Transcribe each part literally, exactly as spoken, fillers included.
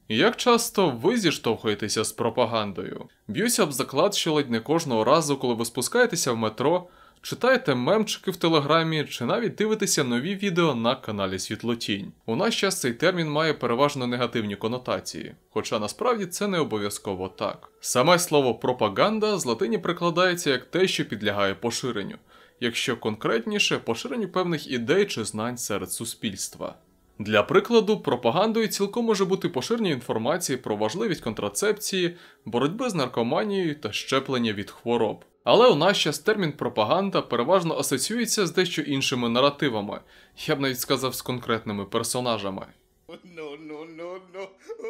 Як часто ви зіштовхуєтеся з пропагандою? Б'юся об заклад, що ледь не кожного разу, коли ви спускаєтеся в метро, читаєте мемчики в Телеграмі чи навіть дивитеся нові відео на каналі Світлотінь. У наш час цей термін має переважно негативні конотації, хоча насправді це не обов'язково так. Саме слово «пропаганда» з латині прикладається як те, що підлягає поширенню, якщо конкретніше – поширенню певних ідей чи знань серед суспільства. Для прикладу, пропагандою цілком може бути поширення інформації про важливість контрацепції, боротьби з наркоманією та щеплення від хвороб. Але у нас час термін «пропаганда» переважно асоціюється з дещо іншими наративами, я б навіть сказав з конкретними персонажами. No, no, no, no.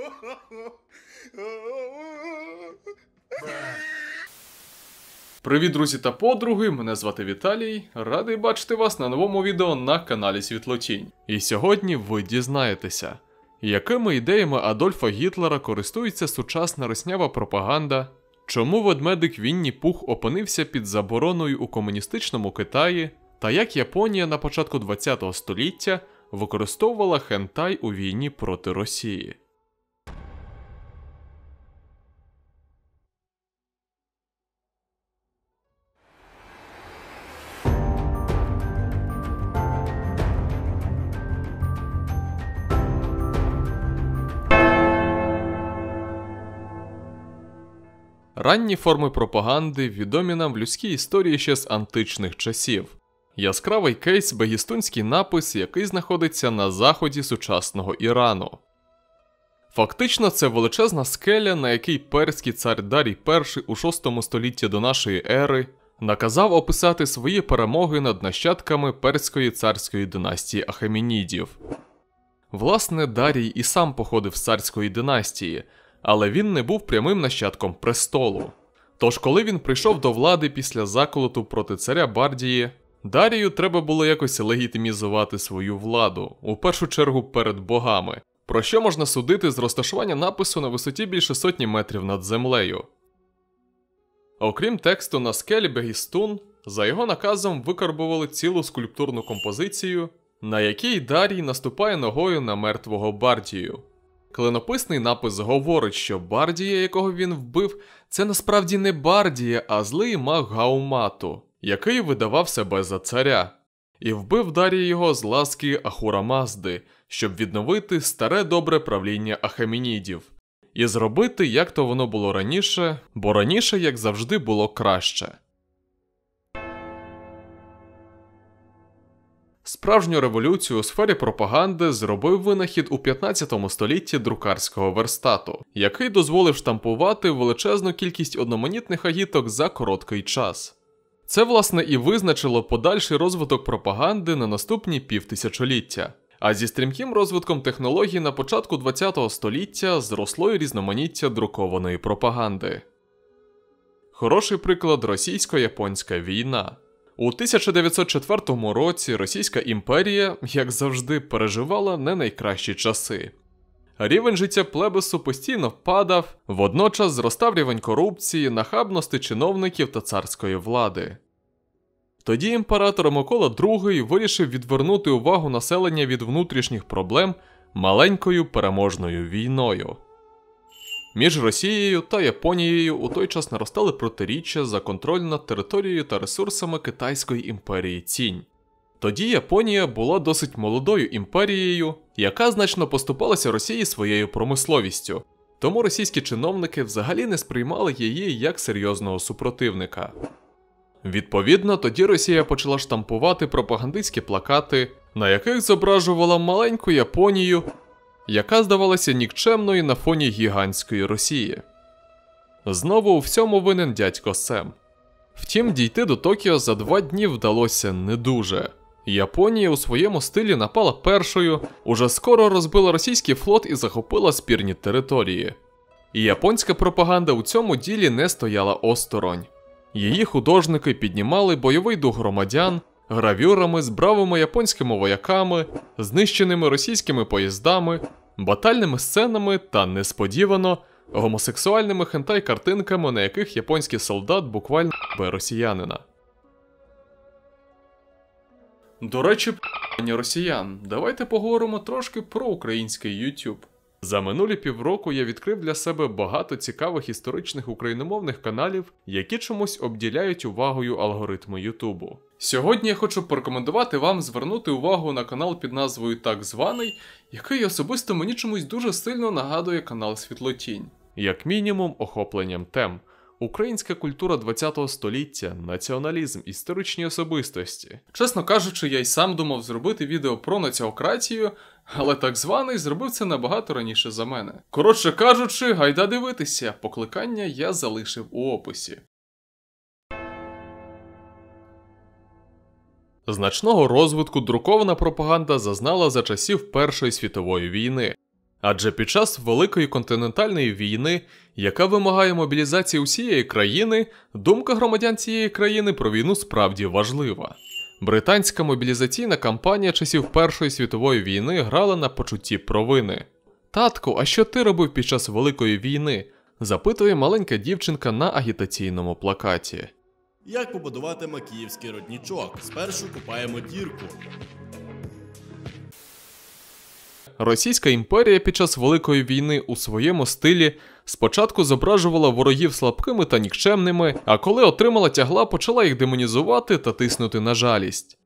Привіт, друзі та подруги, мене звати Віталій, радий бачити вас на новому відео на каналі Світлотінь. І сьогодні ви дізнаєтеся, якими ідеями Адольфа Гітлера користується сучасна роснява пропаганда, чому ведмедик Вінні Пух опинився під забороною у комуністичному Китаї, та як Японія на початку ХХ століття використовувала хентай у війні проти Росії. Ранні форми пропаганди відомі нам в людській історії ще з античних часів. Яскравий кейс – бегістунський напис, який знаходиться на заході сучасного Ірану. Фактично це величезна скеля, на якій перський цар Дарій І у шостому столітті до нашої ери наказав описати свої перемоги над нащадками перської царської династії Ахеменідів. Власне, Дарій і сам походив з царської династії, але він не був прямим нащадком престолу. Тож, коли він прийшов до влади після заколоту проти царя Бардії, Дарію треба було якось легітимізувати свою владу, у першу чергу перед богами, про що можна судити з розташування напису на висоті більше сотні метрів над землею. Окрім тексту на скелі Бегістун, за його наказом викарбували цілу скульптурну композицію, на якій Дарій наступає ногою на мертвого Бардію. Клинописний напис говорить, що Бардія, якого він вбив, це насправді не Бардія, а злий маг Гаумату, який видавав себе за царя. І вбив Дарій його з ласки Ахура Мазди, щоб відновити старе добре правління Ахеменідів. І зробити, як то воно було раніше, бо раніше, як завжди, було краще. Справжню революцію у сфері пропаганди зробив винахід у п'ятнадцятому столітті друкарського верстату, який дозволив штампувати величезну кількість одноманітних агіток за короткий час. Це, власне, і визначило подальший розвиток пропаганди на наступні півтисячоліття. А зі стрімким розвитком технологій на початку ХХ століття зросло й різноманіття друкованої пропаганди. Хороший приклад – російсько-японська війна. У тисяча дев'ятсот четвертому році Російська імперія, як завжди, переживала не найкращі часи. Рівень життя плебису постійно падав, водночас зростав рівень корупції, нахабності чиновників та царської влади. Тоді імператор Микола Другий вирішив відвернути увагу населення від внутрішніх проблем маленькою переможною війною. Між Росією та Японією у той час наростали протиріччя за контроль над територією та ресурсами Китайської імперії Цінь. Тоді Японія була досить молодою імперією, яка значно поступалася Росії своєю промисловістю, тому російські чиновники взагалі не сприймали її як серйозного супротивника. Відповідно, тоді Росія почала штампувати пропагандистські плакати, на яких зображувала маленьку Японію, яка здавалася нікчемною на фоні гігантської Росії. Знову у всьому винен дядько Сем. Втім, дійти до Токіо за два дні вдалося не дуже. Японія у своєму стилі напала першою, уже скоро розбила російський флот і захопила спірні території. І японська пропаганда у цьому ділі не стояла осторонь. Її художники піднімали бойовий дух громадян гравюрами з бравими японськими вояками, знищеними російськими поїздами, батальними сценами та, несподівано, гомосексуальними хентай-картинками, на яких японський солдат буквально бе росіянина. До речі, пані росіян, давайте поговоримо трошки про український YouTube. За минулі півроку я відкрив для себе багато цікавих історичних україномовних каналів, які чомусь обділяють увагою алгоритми Ютубу. Сьогодні я хочу порекомендувати вам звернути увагу на канал під назвою «Так званий», який особисто мені чомусь дуже сильно нагадує канал «Світлотінь». Як мінімум, охопленням тем. Українська культура ХХ століття, націоналізм, історичні особистості. Чесно кажучи, я й сам думав зробити відео про націократію, але так званий зробив це набагато раніше за мене. Коротше кажучи, гайда дивитися, покликання я залишив у описі. Значного розвитку друкована пропаганда зазнала за часів Першої світової війни. Адже під час Великої континентальної війни, яка вимагає мобілізації усієї країни, думка громадян цієї країни про війну справді важлива. Британська мобілізаційна кампанія часів Першої світової війни грала на почутті провини. «Татку, а що ти робив під час Великої війни?» – запитує маленька дівчинка на агітаційному плакаті. Як побудувати макіївський роднічок? Спершу купаємо дірку. Російська імперія під час Великої війни у своєму стилі спочатку зображувала ворогів слабкими та нікчемними, а коли отримала тягла, почала їх демонізувати та тиснути на жалість.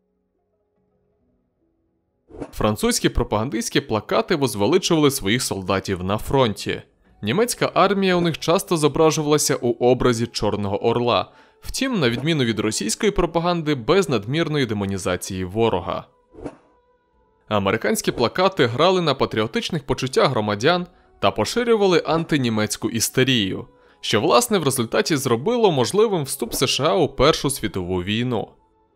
Французькі пропагандистські плакати возвеличували своїх солдатів на фронті. Німецька армія у них часто зображувалася у образі Чорного Орла, втім, на відміну від російської пропаганди, без надмірної демонізації ворога. Американські плакати грали на патріотичних почуттях громадян та поширювали антинімецьку істерію, що власне в результаті зробило можливим вступ США у Першу світову війну.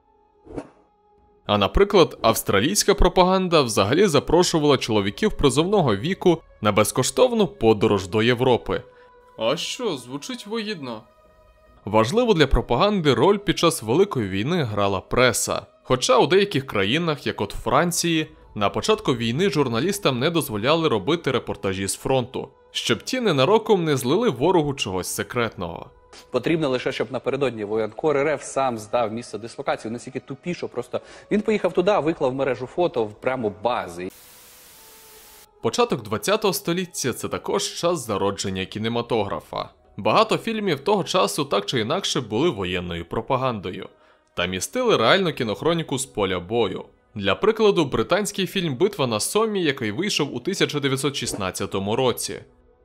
А наприклад, австралійська пропаганда взагалі запрошувала чоловіків призовного віку на безкоштовну подорож до Європи. А що, звучить вигідно. Важливу для пропаганди роль під час Великої війни грала преса. Хоча у деяких країнах, як от Франції, на початку війни журналістам не дозволяли робити репортажі з фронту, щоб ті ненароком не злили ворогу чогось секретного. Потрібно лише, щоб напередодні воєнкор РФ сам здав місце дислокації, настільки тупі, що просто він поїхав туди, виклав в мережу фото прямо бази. Початок ХХ століття – це також час зародження кінематографа. Багато фільмів того часу так чи інакше були воєнною пропагандою та містили реальну кінохроніку з поля бою. Для прикладу, британський фільм «Битва на Сомі», який вийшов у тисяча дев'ятсот шістнадцятому році.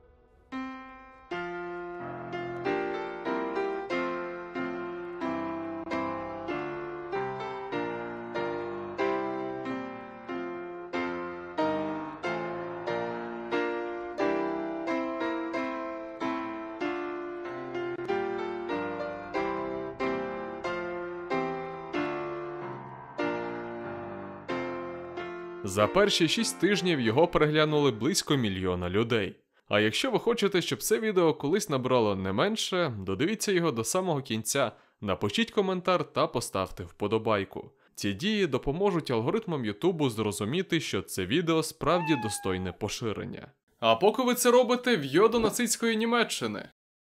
За перші шість тижнів його переглянули близько мільйона людей. А якщо ви хочете, щоб це відео колись набрало не менше, додивіться його до самого кінця, напишіть коментар та поставте вподобайку. Ці дії допоможуть алгоритмам Ютубу зрозуміти, що це відео справді достойне поширення. А поки ви це робите, в'йо до нацистської Німеччини.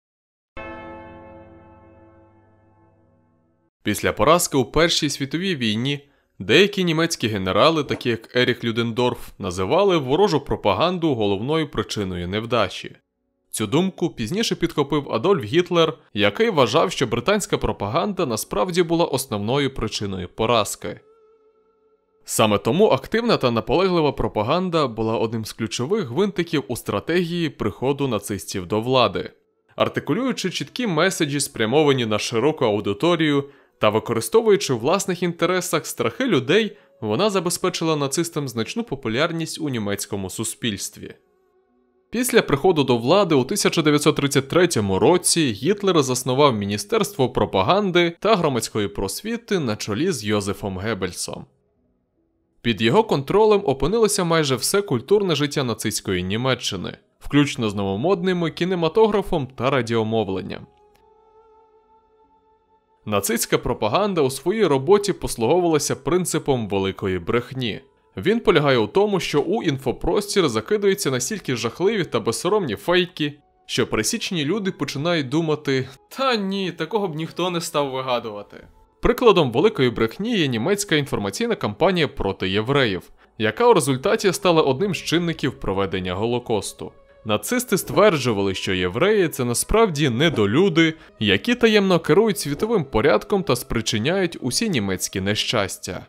Після поразки у Першій світовій війні деякі німецькі генерали, такі як Еріх Людендорф, називали ворожу пропаганду головною причиною невдачі. Цю думку пізніше підхопив Адольф Гітлер, який вважав, що британська пропаганда насправді була основною причиною поразки. Саме тому активна та наполеглива пропаганда була одним з ключових гвинтиків у стратегії приходу нацистів до влади. Артикулюючи чіткі меседжі, спрямовані на широку аудиторію, та використовуючи в власних інтересах страхи людей, вона забезпечила нацистам значну популярність у німецькому суспільстві. Після приходу до влади у тисяча дев'ятсот тридцять третьому році Гітлер заснував Міністерство пропаганди та громадської просвіти на чолі з Йозефом Геббельсом. Під його контролем опинилося майже все культурне життя нацистської Німеччини, включно з новомодними кінематографом та радіомовленням. Нацистська пропаганда у своїй роботі послуговувалася принципом великої брехні. Він полягає у тому, що у інфопростір закидаються настільки жахливі та безсоромні фейки, що пересічні люди починають думати «Та ні, такого б ніхто не став вигадувати». Прикладом великої брехні є німецька інформаційна кампанія проти євреїв, яка у результаті стала одним з чинників проведення Голокосту. Нацисти стверджували, що євреї – це насправді недолюди, які таємно керують світовим порядком та спричиняють усі німецькі нещастя.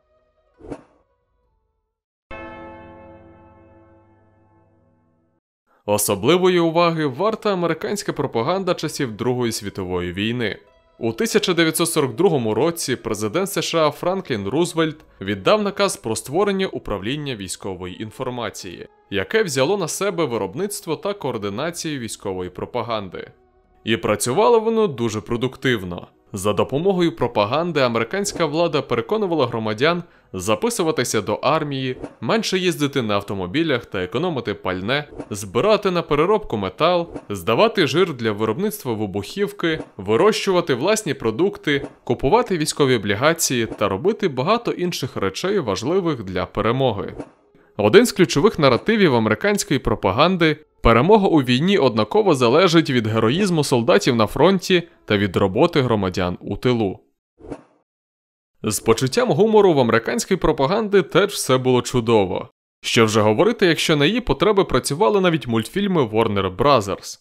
Особливої уваги варта американська пропаганда часів Другої світової війни. У тисяча дев'ятсот сорок другому році президент США Франклін Рузвельт віддав наказ про створення управління військової інформації, яке взяло на себе виробництво та координацію військової пропаганди. І працювало воно дуже продуктивно. За допомогою пропаганди американська влада переконувала громадян записуватися до армії, менше їздити на автомобілях та економити пальне, збирати на переробку метал, здавати жир для виробництва вибухівки, вирощувати власні продукти, купувати військові облігації та робити багато інших речей, важливих для перемоги. Один з ключових наративів американської пропаганди – перемога у війні однаково залежить від героїзму солдатів на фронті та від роботи громадян у тилу. З почуттям гумору в американської пропаганди теж все було чудово. Що вже говорити, якщо на її потреби працювали навіть мультфільми Warner Brothers.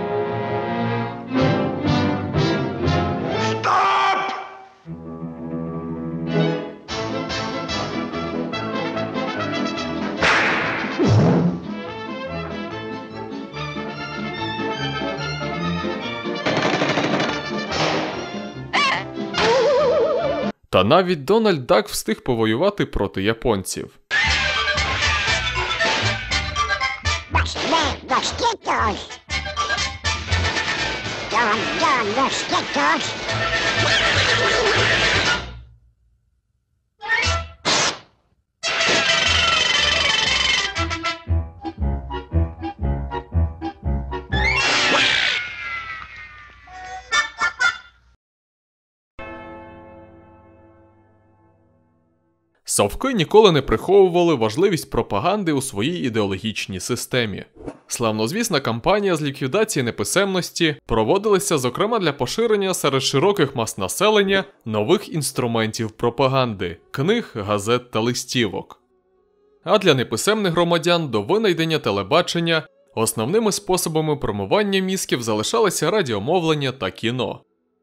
Та навіть Дональд Дак встиг повоювати проти японців. Совки ніколи не приховували важливість пропаганди у своїй ідеологічній системі. Славнозвісна кампанія з ліквідації неписемності проводилася зокрема для поширення серед широких мас населення нових інструментів пропаганди – книг, газет та листівок. А для неписемних громадян до винайдення телебачення основними способами промивання мізків залишалися радіомовлення та кіно.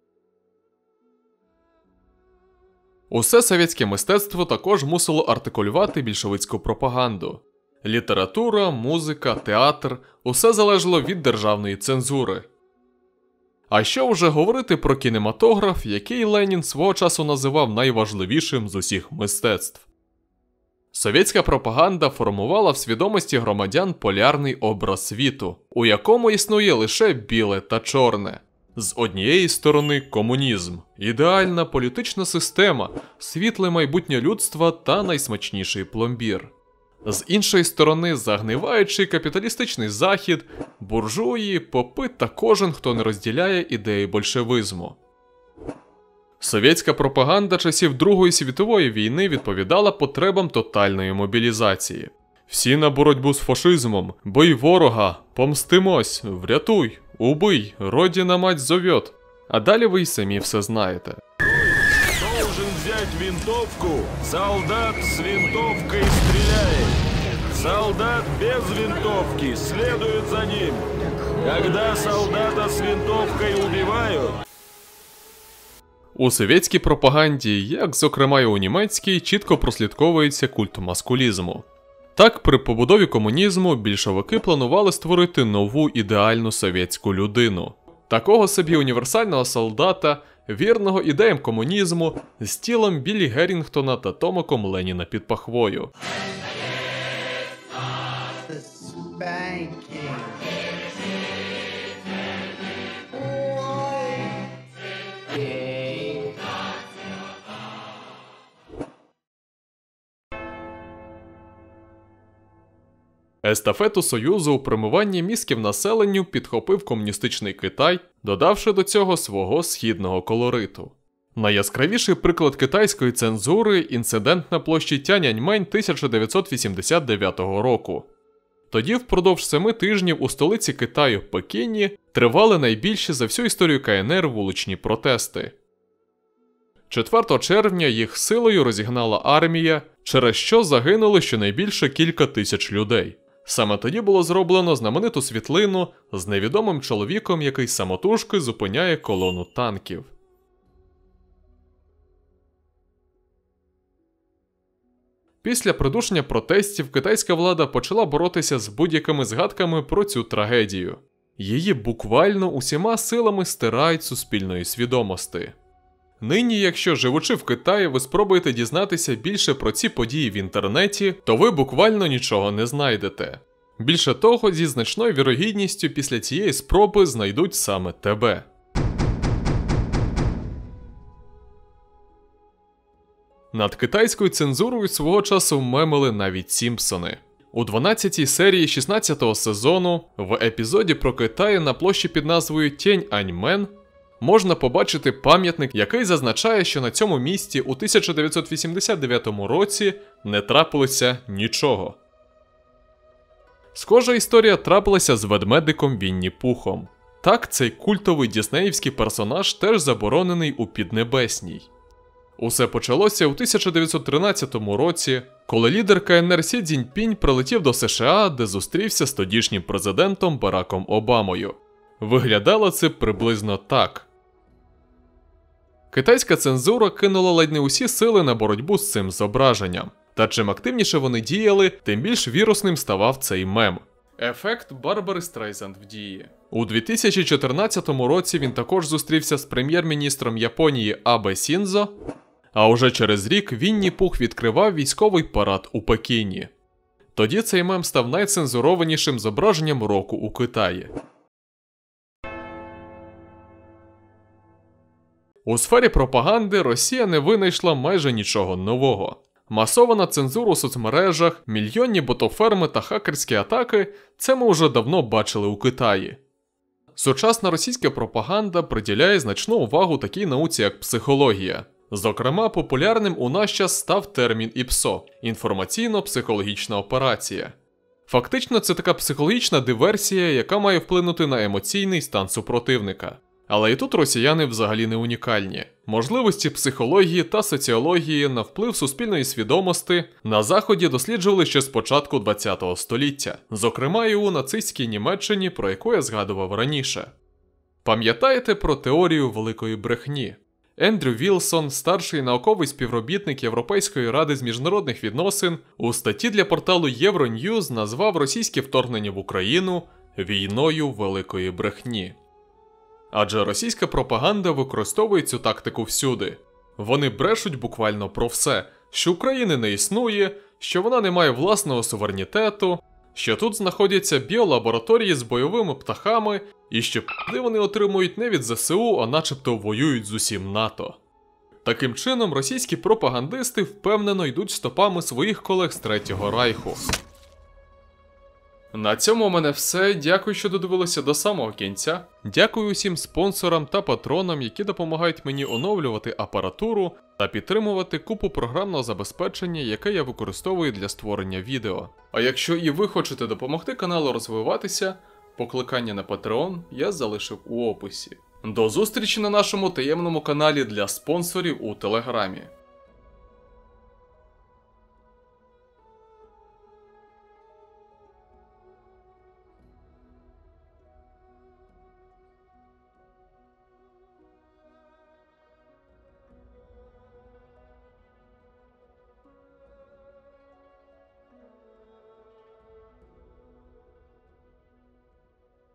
Усе совєтське мистецтво також мусило артикулювати більшовицьку пропаганду. Література, музика, театр – усе залежало від державної цензури. А що вже говорити про кінематограф, який Ленін свого часу називав найважливішим з усіх мистецтв. Совєтська пропаганда формувала в свідомості громадян полярний образ світу, у якому існує лише біле та чорне. З однієї сторони комунізм, ідеальна політична система, світле майбутнє людства та найсмачніший пломбір. З іншої сторони загниваючий капіталістичний захід, буржуї, попи та кожен, хто не розділяє ідеї большевизму. Совєтська пропаганда часів Другої світової війни відповідала потребам тотальної мобілізації. Всі на боротьбу з фашизмом, бий ворога, помстимось, врятуй, убий, родина мать зовет. А далі ви й самі все знаєте. Должен взять винтовку, солдат с винтовкой стреляет. Солдат без винтовки следует за ним. Когда солдата с винтовкой убивают... У совєтській пропаганді, як зокрема і у німецькій, чітко прослідковується культ маскулізму. Так, при побудові комунізму більшовики планували створити нову ідеальну совєтську людину. Такого собі універсального солдата, вірного ідеям комунізму, з тілом Біллі Геррінгтона та томиком Леніна під пахвою. Естафету Союзу у промиванні мізків населенню підхопив комуністичний Китай, додавши до цього свого східного колориту. Найяскравіший приклад китайської цензури – інцидент на площі Тяньаньмень тисяча дев'ятсот вісімдесят дев'ятого року. Тоді впродовж семи тижнів у столиці Китаю – Пекіні тривали найбільші за всю історію ка ен ер вуличні протести. четвертого червня їх силою розігнала армія, через що загинули щонайбільше кілька тисяч людей. Саме тоді було зроблено знамениту світлину з невідомим чоловіком, який самотужки зупиняє колону танків. Після придушення протестів китайська влада почала боротися з будь-якими згадками про цю трагедію. Її буквально усіма силами стирають з суспільної свідомості. Нині, якщо живучи в Китаї, ви спробуєте дізнатися більше про ці події в інтернеті, то ви буквально нічого не знайдете. Більше того, зі значною вірогідністю після цієї спроби знайдуть саме тебе. Над китайською цензурою свого часу мемили навіть Сімпсони. У дванадцятій серії шістнадцятого сезону, в епізоді про Китай на площі під назвою Тяньаньмен, можна побачити пам'ятник, який зазначає, що на цьому місці у тисяча дев'ятсот вісімдесят дев'ятому році не трапилося нічого. Схожа історія трапилася з ведмедиком Вінні-Пухом. Так, цей культовий діснеївський персонаж теж заборонений у Піднебесній. Усе почалося у тисяча дев'ятсот тринадцятому році, коли лідер ка ен ер Сі Цзіньпінь прилетів до США, де зустрівся з тодішнім президентом Бараком Обамою. Виглядало це приблизно так. Китайська цензура кинула ледь не усі сили на боротьбу з цим зображенням. Та чим активніше вони діяли, тим більш вірусним ставав цей мем. Ефект Барбари Стрейзанд в дії. У дві тисячі чотирнадцятому році він також зустрівся з прем'єр-міністром Японії Абе Сіндзо, а уже через рік Вінні-Пух відкривав військовий парад у Пекіні. Тоді цей мем став найцензурованішим зображенням року у Китаї. У сфері пропаганди Росія не винайшла майже нічого нового. Масована цензура у соцмережах, мільйонні ботоферми та хакерські атаки – це ми вже давно бачили у Китаї. Сучасна російська пропаганда приділяє значну увагу такій науці, як психологія. Зокрема, популярним у наш час став термін і пе ес о – інформаційно-психологічна операція. Фактично, це така психологічна диверсія, яка має вплинути на емоційний стан супротивника. Але і тут росіяни взагалі не унікальні. Можливості психології та соціології на вплив суспільної свідомості на Заході досліджували ще з початку ХХ століття, зокрема і у нацистській Німеччині, про яку я згадував раніше. Пам'ятаєте про теорію великої брехні? Ендрю Вілсон, старший науковий співробітник Європейської ради з міжнародних відносин, у статті для порталу Євроньюз назвав російське вторгнення в Україну «війною великої брехні». Адже російська пропаганда використовує цю тактику всюди. Вони брешуть буквально про все, що України не існує, що вона не має власного суверенітету, що тут знаходяться біолабораторії з бойовими птахами і що п***и вони отримують не від зе се у, а начебто воюють з усім НАТО. Таким чином, російські пропагандисти впевнено йдуть стопами своїх колег з Третього Райху. На цьому у мене все. Дякую, що додивилися до самого кінця. Дякую усім спонсорам та патронам, які допомагають мені оновлювати апаратуру та підтримувати купу програмного забезпечення, яке я використовую для створення відео. А якщо і ви хочете допомогти каналу розвиватися, покликання на Patreon я залишив у описі. До зустрічі на нашому таємному каналі для спонсорів у Телеграмі.